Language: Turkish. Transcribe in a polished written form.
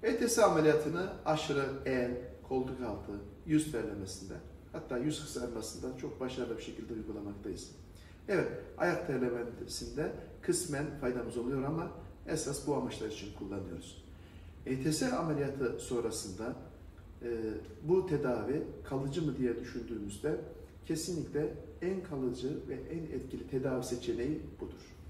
ETS ameliyatını aşırı el, koltuk altı, yüz terlemesinde, hatta yüz kızarmasında çok başarılı bir şekilde uygulamaktayız. Evet, ayak terlemesinde kısmen faydamız oluyor ama esas bu amaçlar için kullanıyoruz. ETS ameliyatı sonrasında bu tedavi kalıcı mı diye düşündüğümüzde kesinlikle en kalıcı ve en etkili tedavi seçeneği budur.